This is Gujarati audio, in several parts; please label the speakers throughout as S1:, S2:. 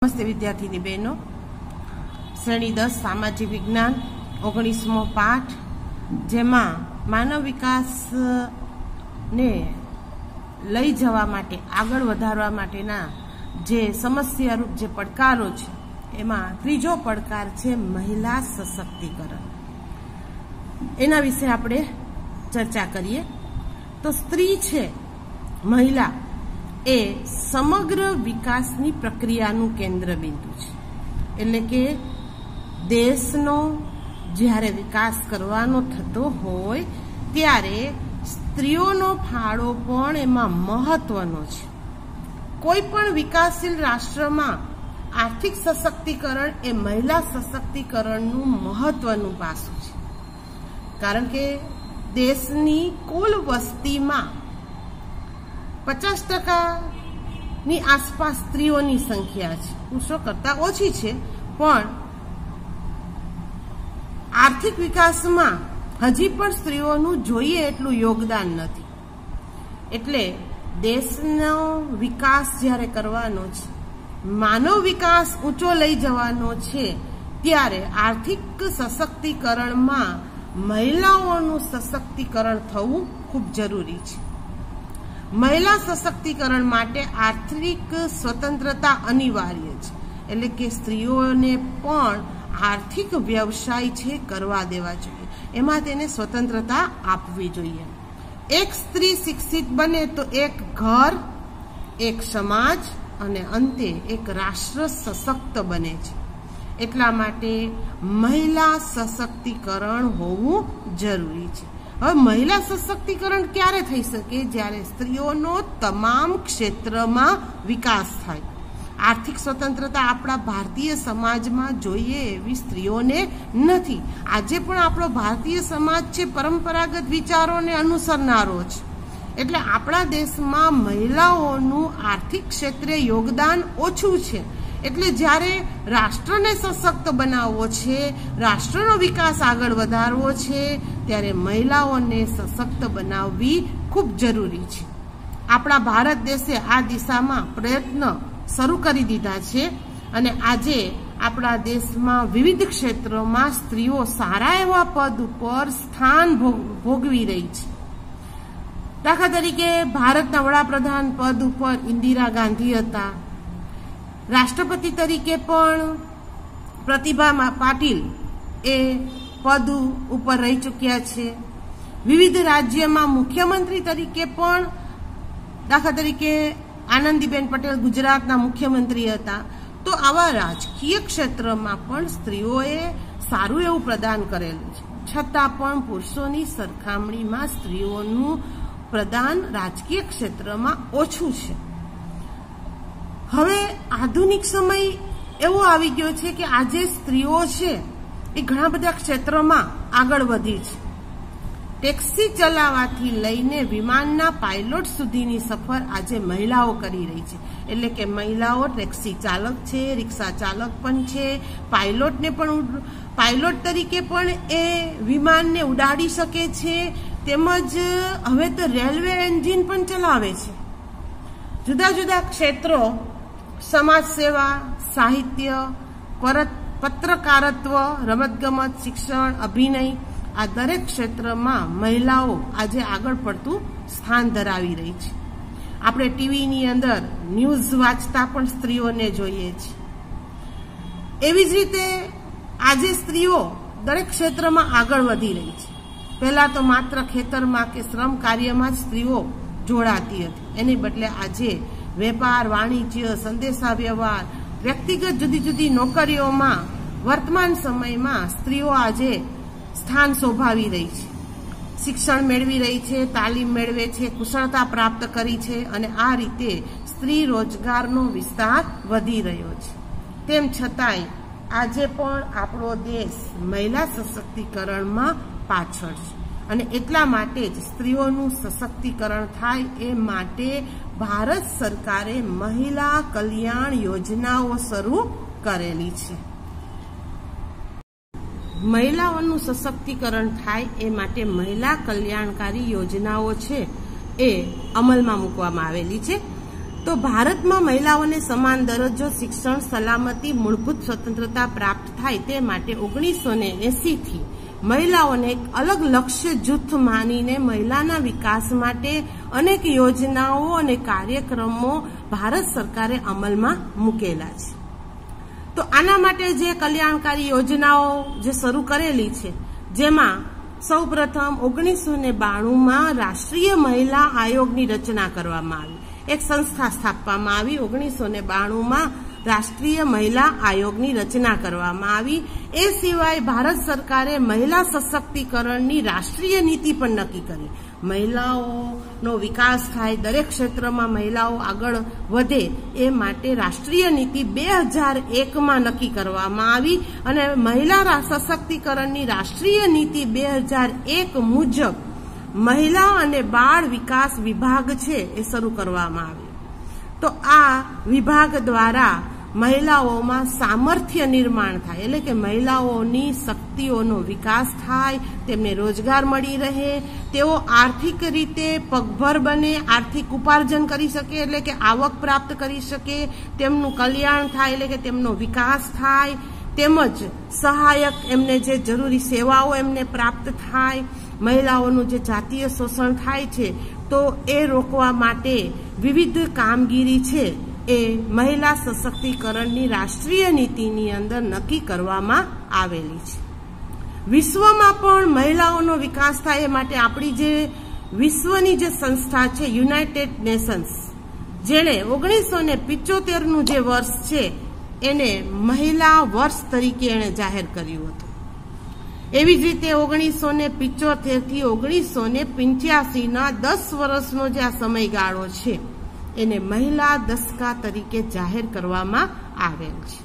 S1: नमस्ते विद्यार्थी बहनों, श्रेणी 10 सामाजिक विज्ञान 19मो पाठ जेमा मानव विकास ने लई जवा माटे आगळ वधारवा माटेना जे समस्यारूप जे પડકારો છે એમાં ત્રીજો પડકાર છે મહિલા સશક્તિકરણ। એના વિશે આપણે ચર્ચા કરીએ તો સ્ત્રી છે મહિલા એ સમગ્ર વિકાસની પ્રક્રિયાનું કેન્દ્રબિંદુ છે। એટલે કે દેશનો જ્યારે વિકાસ કરવાનો થતો હોય ત્યારે સ્ત્રીઓનો ફાળો પણ એમાં મહત્વનો છે। કોઈ પણ વિકાસશીલ રાષ્ટ્રમાં આર્થિક સશક્તિકરણ એ મહિલા સશક્તિકરણનું મહત્વનું પાસું છે, કારણ કે દેશની કુલ વસ્તીમાં 50% આસપાસ સ્ત્રીઓની સંખ્યા છે। પુરુષો કરતા ઓછી છે, પણ આર્થિક વિકાસમાં હજી પણ સ્ત્રીઓનું જોઈએ એટલું યોગદાન નથી। એટલે દેશનો વિકાસ જ્યારે કરવાનો છે, માનવ વિકાસ ઊંચો લઈ જવાનો છે, ત્યારે આર્થિક સશક્તિકરણમાં મહિલાઓનું સશક્તિકરણ થવું ખૂબ જરૂરી છે। મહિલા સશક્તિકરણ માટે આર્થિક સ્વતંત્રતા અનિવાર્ય છે। એટલે કે સ્ત્રીઓને પણ આર્થિક વ્યવસાય છે કરવા દેવા જોઈએ, એમાં તેને સ્વતંત્રતા આપવી જોઈએ। એક સ્ત્રી શિક્ષિત બને તો એક ઘર, એક સમાજ અને અંતે એક રાષ્ટ્ર સશક્ત બને છે। એટલા માટે મહિલા સશક્તિકરણ હોવું જરૂરી છે। હવે મહિલા સશક્તિકરણ ક્યારે થઈ શકે? જ્યારે સ્ત્રીઓનો તમામ ક્ષેત્રમાં વિકાસ થાય। આર્થિક સ્વતંત્રતા આપણા ભારતીય સમાજમાં જોઈએ એવી સ્ત્રીઓને નથી। આજે પણ આપણો ભારતીય સમાજ છે પરંપરાગત વિચારોને અનુસરનારો છે, એટલે આપણા દેશમાં મહિલાઓનું આર્થિક ક્ષેત્રે યોગદાન ઓછું છે। એટલે જ્યારે રાષ્ટ્રને સશક્ત બનાવવો છે, રાષ્ટ્રનો વિકાસ આગળ વધારવો છે, ત્યારે મહિલાઓને સશક્ત બનાવવી ખૂબ જરૂરી છે। આપણા ભારત દેશે આ દિશામાં પ્રયત્ન શરૂ કરી દીધા છે અને આજે આપણા દેશમાં વિવિધ ક્ષેત્રોમાં સ્ત્રીઓ સારા એવા પદ ઉપર સ્થાન ભોગવી રહી છે। દાખલા તરીકે ભારતના વડાપ્રધાન પદ ઉપર ઇન્દિરા ગાંધી હતા। રાષ્ટ્રપતિ તરીકે પણ પ્રતિભા પાટીલ એ પદ ઉપર રહી ચૂક્યા છે। વિવિધ રાજ્યમાં મુખ્યમંત્રી તરીકે પણ દાખલા તરીકે આનંદીબેન પટેલ ગુજરાતના મુખ્યમંત્રી હતા। તો આવા રાજકીય ક્ષેત્રમાં પણ સ્ત્રીઓએ સારું એવું પ્રદાન કરેલું છે, છતાં પણ પુરુષોની સરખામણીમાં સ્ત્રીઓનું પ્રદાન રાજકીય ક્ષેત્રમાં ઓછું છે। હવે આધુનિક સમય એવો આવી ગયો છે કે આજે સ્ત્રીઓ છે એ ઘણા બધા ક્ષેત્રોમાં આગળ વધી છે। ટેક્સી ચલાવવાથી લઈને વિમાનના પાયલોટ સુધીની સફર આજે મહિલાઓ કરી રહી છે। એટલે કે મહિલાઓ ટેક્સી ચાલક છે, રિક્ષા ચાલક પણ છે, પાયલોટ તરીકે પણ એ વિમાનને ઉડાડી શકે છે, તેમજ હવે તો રેલવે એન્જિન પણ ચલાવે છે। જુદા જુદા ક્ષેત્રો, સમાજ સેવા, સાહિત્ય, પત્રકારત્વ, રમતગમત, શિક્ષણ, અભિનય, આ દરેક ક્ષેત્રમાં મહિલાઓ આજે આગળ પડતું સ્થાન ધરાવી રહી છે। આપણે ટીવીની અંદર ન્યૂઝ વાંચતા પણ સ્ત્રીઓને જોઈએ છે। એવી જ રીતે આજે સ્ત્રીઓ દરેક ક્ષેત્રમાં આગળ વધી રહી છે। પહેલા તો માત્ર ખેતરમાં કે શ્રમ કાર્યમાં જ સ્ત્રીઓ જોડાતી હતી, એની બદલે આજે વેપાર, વાણિજ્ય, સંદેશા વ્યવહાર, વ્યક્તિગત જુદી જુદી નોકરીઓમાં વર્તમાન સમયમાં સ્ત્રીઓ આજે સ્થાન શોભાવી રહી છે। શિક્ષણ મેળવી રહી છે, તાલીમ મેળવે છે, કુશળતા પ્રાપ્ત કરી છે અને આ રીતે સ્ત્રી રોજગારનો વિસ્તાર વધી રહ્યો છે। તેમ છતાંય આજે પણ આપણો દેશ મહિલા સશક્તિકરણમાં પાછળ છે અને એટલા માટે જ સ્ત્રીઓનું સશક્તિકરણ થાય એ માટે ભારત સરકારે મહિલા કલ્યાણ યોજનાઓ શરૂ કરેલી છે। મહિલાઓનું સશક્તિકરણ થાય એ માટે મહિલા કલ્યાણકારી યોજનાઓ છે એ અમલમાં મૂકવામાં આવેલી છે। તો ભારતમાં મહિલાઓને સમાન દરજ્જો, શિક્ષણ, સલામતી, મૂળભૂત સ્વતંત્રતા પ્રાપ્ત થાય તે માટે 1980 થી મહિલાઓને એક અલગ લક્ષ્ય જૂથ માનીને મહિલાના વિકાસ માટે અનેક યોજનાઓ અને કાર્યક્રમો ભારત સરકારે અમલમાં મૂકેલા છે। તો આના માટે જે કલ્યાણકારી યોજનાઓ જે શરૂ કરેલી છે, જેમાં સૌપ્રથમ 1992માં રાષ્ટ્રીય મહિલા આયોગની રચના કરવામાં આવી, એક સંસ્થા સ્થાપવામાં આવી। 1992માં રાષ્ટ્રીય મહિલા આયોગની રચના કરવામાં આવી। એ સિવાય ભારત સરકારે મહિલા સશક્તિકરણની રાષ્ટ્રીય નીતિ પણ નક્કી કરી। મહિલાઓનો વિકાસ થાય, દરેક ક્ષેત્રમાં મહિલાઓ આગળ વધે એ માટે રાષ્ટ્રીય નીતિ 2001માં નક્કી કરવામાં આવી અને મહિલા સશક્તિકરણની રાષ્ટ્રીય નીતિ 2001 મુજબ મહિલા અને બાળ વિકાસ વિભાગ છે એ શરૂ કરવામાં આવ્યો। તો આ વિભાગ દ્વારા મહિલાઓમાં સામર્થ્ય નિર્માણ થાય, એટલે કે મહિલાઓની શક્તિઓનો વિકાસ થાય, તેમને રોજગાર મળી રહે, તેઓ આર્થિક રીતે પગભર બને, આર્થિક ઉપાર્જન કરી શકે, એટલે કે આવક પ્રાપ્ત કરી શકે, તેમનું કલ્યાણ થાય, એટલે કે તેમનો વિકાસ થાય, તેમજ સહાયક એમને જે જરૂરી સેવાઓ એમને પ્રાપ્ત થાય। મહિલાઓનું જે જાતીય શોષણ થાય છે તો એ રોકવા માટે વિવિધ કામગીરી છે એ મહિલા સશક્તિકરણની રાષ્ટ્રીય નીતિની અંદર નક્કી કરવામાં આવેલી છે। વિશ્વમાં પણ મહિલાઓનો વિકાસ થાય એ માટે આપણી જે વિશ્વની જે સંસ્થા છે યુનાઇટેડ નેશન્સ, જેણે 1975નું જે વર્ષ છે એને મહિલા વર્ષ તરીકે એણે જાહેર કર્યું હતું। એવી જ રીતે 1975 થી 1985ના 10 વર્ષનો જે આ સમયગાળો છે એને મહિલા દશકા તરીકે જાહેર કરવામાં આવેલ છે।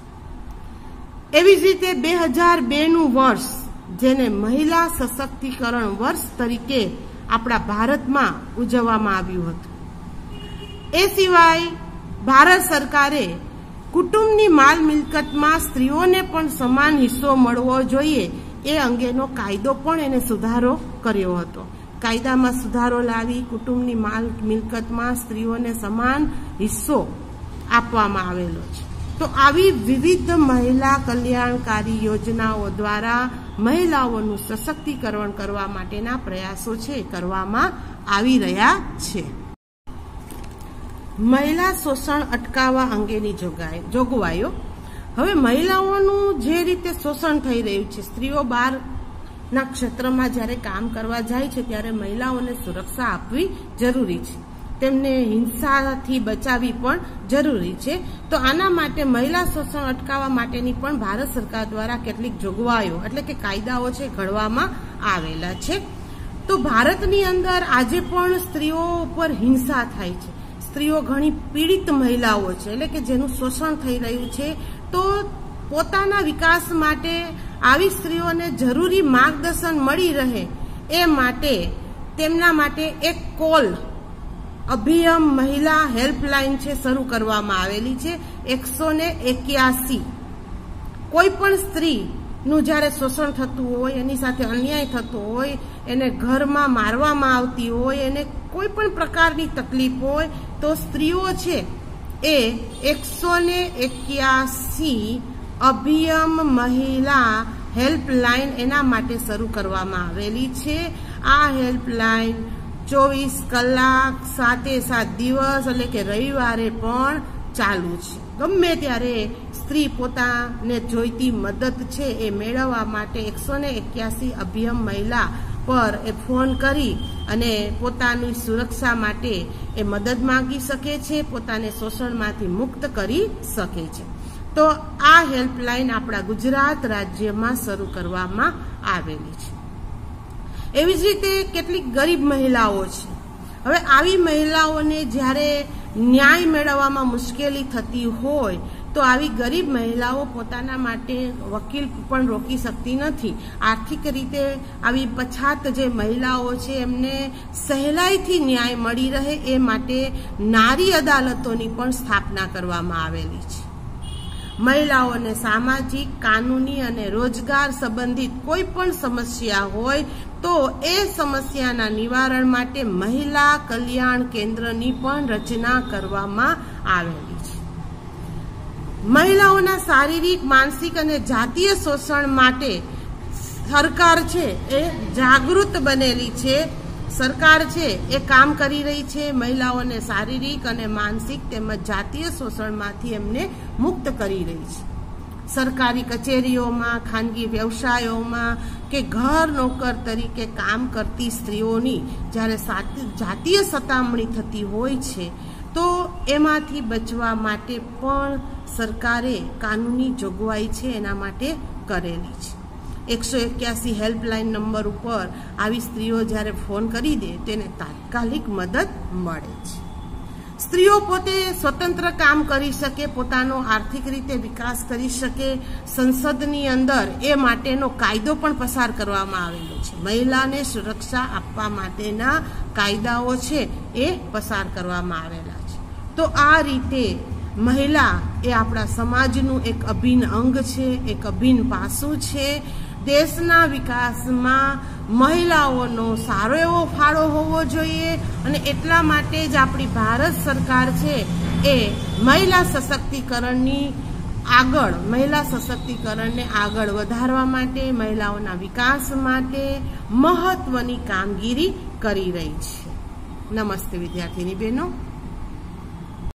S1: એવી જ રીતે 2002નું વર્ષ, જેને મહિલા સશક્તિકરણ વર્ષ તરીકે આપણા ભારતમાં ઉજવવામાં આવ્યું હતું। એ સિવાય ભારત સરકારે કુટુંબની માલ મિલકતમાં સ્ત્રીઓને પણ સમાન હિસ્સો મળવો જોઈએ એ અંગેનો કાયદો પણ એને સુધારો કર્યો હતો। કાયદામાં સુધારો લાવી કુટુંબની માલ મિલકતમાં સ્ત્રીઓને સમાન હિસ્સો આપવામાં આવેલો છે। તો આવી વિવિધ મહિલા કલ્યાણકારી યોજનાઓ દ્વારા મહિલાઓનું સશક્તિકરણ કરવા માટેના પ્રયાસો છે કરવામાં આવી રહ્યા છે। મહિલા શોષણ અટકાવવા અંગેની જોગવાઈઓ। હવે મહિલાઓનું જે રીતે શોષણ થઈ રહ્યું છે, સ્ત્રીઓ બહારના ક્ષેત્રમાં જ્યારે કામ કરવા જાય છે ત્યારે મહિલાઓને સુરક્ષા આપવી જરૂરી છે, તેમને હિંસાથી બચાવવી પણ જરૂરી છે। તો આના માટે મહિલા શોષણ અટકાવવા માટેની પણ ભારત સરકાર દ્વારા કેટલીક જોગવાઈઓ એટલે કે કાયદાઓ છે ઘડવામાં આવેલા છે। તો ભારતની અંદર આજે પણ સ્ત્રીઓ ઉપર હિંસા થાય છે, સ્ત્રીઓ ઘણી પીડિત મહિલાઓ છે, એટલે કે જેનું શોષણ થઈ રહ્યું છે। તો પોતાના વિકાસ માટે આવી સ્ત્રીઓને જરૂરી માર્ગદર્શન મળી રહે એ માટે તેમના માટે એક કોલ અભિયમ મહિલા હેલ્પલાઇન છે શરૂ કરવામાં આવેલી છે 181। કોઈ પણ સ્ત્રીનું જ્યારે શોષણ થતું હોય, એની સાથે અન્યાય થતો હોય, એને ઘરમાં મારવામાં આવતી હોય, એને કોઈ પણ પ્રકારની તકલીફ હોય તો સ્ત્રીઓ છે એ 181 અભિયમ મહિલા હેલ્પલાઇન એના માટે શરૂ કરવામાં આવેલી છે। આ હેલ્પલાઇન 24 કલાક 7 દિવસ એટલે કે રવિવારે પણ ચાલુ છે। ગમે ત્યારે સ્ત્રી પોતાને જોઈતી મદદ છે એ મેળવવા માટે 181 અભિયમ મહિલા પર એ ફોન કરી અને પોતાની સુરક્ષા માટે એ મદદ માંગી શકે છે, પોતાને શોષણમાંથી મુક્ત કરી શકે છે। તો આ હેલ્પલાઇન આપણા ગુજરાત રાજ્યમાં શરૂ કરવામાં આવેલી છે। એવી જ રીતે કેટલીક ગરીબ મહિલાઓ છે। હવે આવી મહિલાઓને જ્યારે ન્યાય મેળવવામાં મુશ્કેલી થતી હોય તો આવી ગરીબ મહિલાઓ પોતાના માટે વકીલ પણ રોકી શકતી નથી। આર્થિક રીતે આવી પછાત જે મહિલાઓ છે એમને સહેલાઈથી ન્યાય મળી રહે એ માટે નારી અદાલતોની પણ સ્થાપના કરવામાં આવેલી છે। મહિલાઓને સામાજિક, કાનૂની અને રોજગાર સંબંધિત કોઈ પણ સમસ્યા હોય તો એ સમસ્યાના નિવારણ માટે મહિલા કલ્યાણ કેન્દ્રની પણ રચના કરવામાં આવેલી છે. મહિલાઓના શારીરિક, માનસિક અને જાતીય શોષણ માટે સરકાર છે એ જાગૃત બનેલી છે. સરકાર છે એ કામ કરી રહી છે. મહિલાઓને શારીરિક અને માનસિક તેમજ જાતીય શોષણમાંથી એમને મુક્ત કરી રહી છે. સરકારી કચેરીઓમાં, ખાનગી વ્યવસાયોમાં કે ઘર નોકર તરીકે કામ કરતી સ્ત્રીઓની જ્યારે જાતીય સતામણી થતી હોય છે તો એમાંથી બચવા માટે પણ સરકારે કાનૂની જોગવાઈ છે એના માટે કરેલી છે. 181 હેલ્પલાઇન નંબર ઉપર આવી સ્ત્રીઓ જ્યારે ફોન કરી દે તેને તાત્કાલિક મદદ મળે છે. સ્ત્રીઓ પોતે સ્વતંત્ર કામ કરી શકે, પોતાનો આર્થિક રીતે વિકાસ કરી શકે. સંસદની અંદર એ માટેનો કાયદો પણ પસાર કરવામાં આવેલો છે. મહિલાને સુરક્ષા આપવા માટેના કાયદાઓ છે એ પસાર કરવામાં આવેલા છે. તો આ રીતે મહિલા એ આપણા સમાજનું એક અભિન્ન અંગ છે, એક અભિન્ન પાસું છે. દેશના વિકાસમાં મહિલાઓનો સારો એવો ફાળો હોવો જોઈએ અને એટલા માટે જ આપણી ભારત સરકાર છે એ મહિલા સશક્તિકરણને આગળ વધારવા માટે, મહિલાઓના વિકાસ માટે મહત્વની કામગીરી કરી રહી છે. નમસ્તે વિદ્યાર્થીની બહેનો.